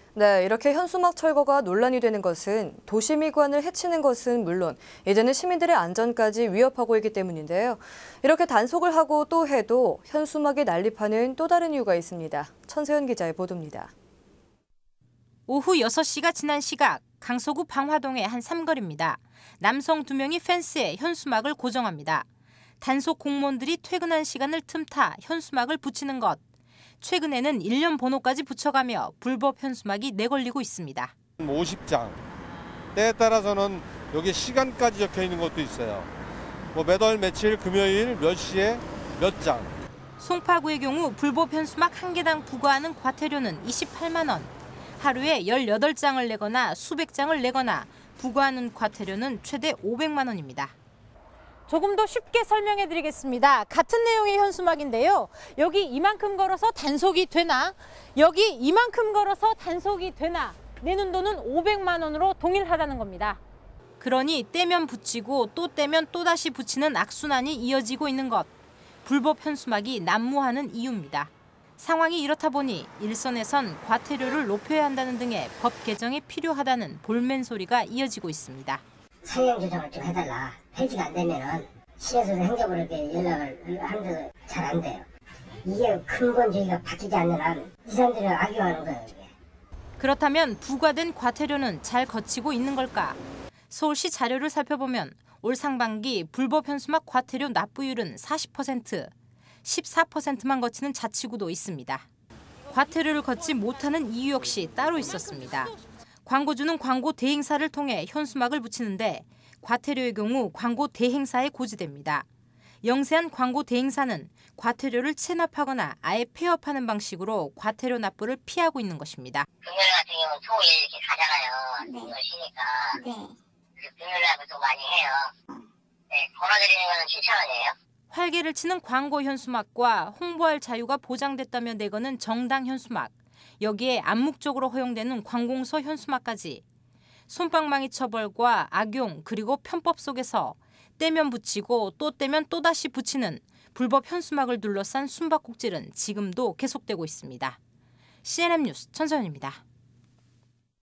네, 이렇게 현수막 철거가 논란이 되는 것은 도시 미관을 해치는 것은 물론 이제는 시민들의 안전까지 위협하고 있기 때문인데요. 이렇게 단속을 하고 또 해도 현수막이 난립하는 또 다른 이유가 있습니다. 천세현 기자의 보도입니다. 오후 6시가 지난 시각 강서구 방화동의 한 삼거리입니다. 남성 2명이 펜스에 현수막을 고정합니다. 단속 공무원들이 퇴근한 시간을 틈타 현수막을 붙이는 것. 최근에는 일련 번호까지 붙여가며 불법 현수막이 내걸리고 있습니다. 50장. 때에 따라서는 여기 시간까지 적혀 있는 것도 있어요. 몇 월 며칠 금요일 몇 시에 몇 장. 송파구의 경우 불법 현수막 1개당 부과하는 과태료는 28만 원. 하루에 18장을 내거나 수백 장을 내거나 부과하는 과태료는 최대 500만 원입니다. 조금 더 쉽게 설명해 드리겠습니다. 같은 내용의 현수막인데요. 여기 이만큼 걸어서 단속이 되나, 여기 이만큼 걸어서 단속이 되나, 내는 돈은 500만 원으로 동일하다는 겁니다. 그러니 떼면 붙이고 또 떼면 또다시 붙이는 악순환이 이어지고 있는 것. 불법 현수막이 난무하는 이유입니다. 상황이 이렇다 보니 일선에선 과태료를 높여야 한다는 등의 법 개정이 필요하다는 볼멘 소리가 이어지고 있습니다. 상향 조정을 좀 해달라. 폐지가 안 되면은 시에서 행정부로 이렇게 연락을 하는데도 잘 안 돼요. 이게 근본주의가 바뀌지 않는 한 이 사람들은 악용하는 거예요. 이게. 그렇다면 부과된 과태료는 잘 거치고 있는 걸까? 서울시 자료를 살펴보면 올 상반기 불법 현수막 과태료 납부율은 40%, 14%만 거치는 자치구도 있습니다. 과태료를 걷지 못하는 이유 역시 따로 있었습니다. 광고주는 광고 대행사를 통해 현수막을 붙이는데 과태료의 경우 광고 대행사에 고지됩니다. 영세한 광고 대행사는 과태료를 체납하거나 아예 폐업하는 방식으로 과태료 납부를 피하고 있는 것입니다. 금요일 같은 경우는 토일 이렇게 가잖아요. 이거 쉬니까. 그 금요일 날도 또 많이 해요. 네, 걸어드리는 거는 7,000원이에요. 활개를 치는 광고 현수막과 홍보할 자유가 보장됐다며 내거는 정당 현수막. 여기에 암묵적으로 허용되는 관공서 현수막까지. 솜방망이 처벌과 악용 그리고 편법 속에서 떼면 붙이고 또 떼면 또다시 붙이는 불법 현수막을 둘러싼 숨바꼭질은 지금도 계속되고 있습니다. CNN 뉴스 천서연입니다.